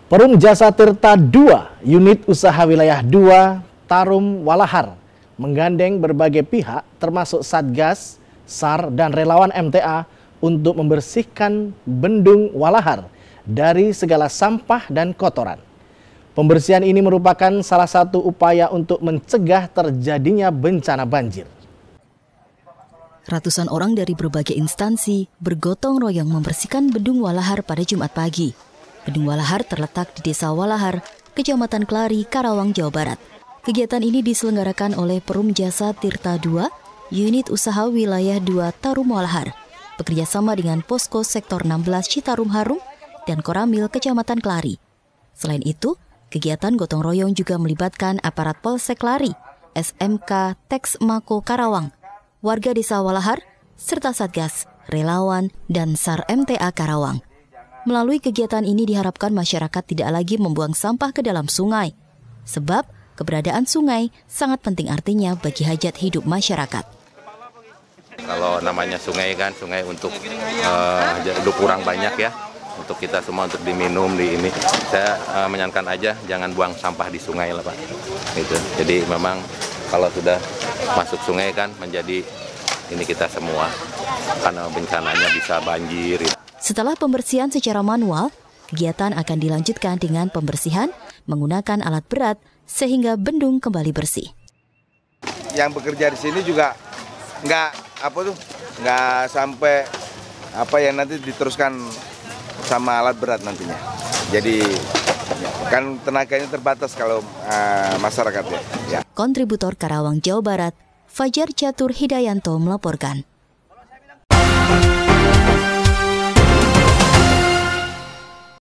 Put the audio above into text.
Perum Jasa Tirta II, Unit Usaha Wilayah 2, Tarum Walahar, menggandeng berbagai pihak termasuk Satgas, SAR, dan relawan MTA untuk membersihkan Bendung Walahar dari segala sampah dan kotoran. Pembersihan ini merupakan salah satu upaya untuk mencegah terjadinya bencana banjir. Ratusan orang dari berbagai instansi bergotong royong membersihkan Bendung Walahar pada Jumat pagi. Bendung Walahar terletak di Desa Walahar, Kecamatan Klari, Karawang, Jawa Barat. Kegiatan ini diselenggarakan oleh Perum Jasa Tirta II, Unit Usaha Wilayah 2 Tarum Walahar, bekerjasama dengan Posko Sektor 16 Citarum Harum dan Koramil Kecamatan Klari. Selain itu, kegiatan gotong royong juga melibatkan aparat Polsek Klari, SMK Teks Mako Karawang, warga Desa Walahar, serta Satgas, relawan, dan SAR MTA Karawang. Melalui kegiatan ini diharapkan masyarakat tidak lagi membuang sampah ke dalam sungai, sebab keberadaan sungai sangat penting artinya bagi hajat hidup masyarakat. Kalau namanya sungai kan, sungai untuk kurang banyak ya, untuk kita semua untuk diminum di ini. Saya menyarankan aja jangan buang sampah di sungai lah Pak. Gitu. Jadi memang kalau sudah masuk sungai kan menjadi ini kita semua, karena bencananya bisa banjir. Setelah pembersihan secara manual, kegiatan akan dilanjutkan dengan pembersihan menggunakan alat berat sehingga bendung kembali bersih. Yang bekerja di sini juga nggak sampai yang nanti diteruskan sama alat berat nantinya. Jadi kan tenaganya terbatas kalau masyarakatnya. Ya. Kontributor Karawang, Jawa Barat, Fajar Catur Hidayanto melaporkan.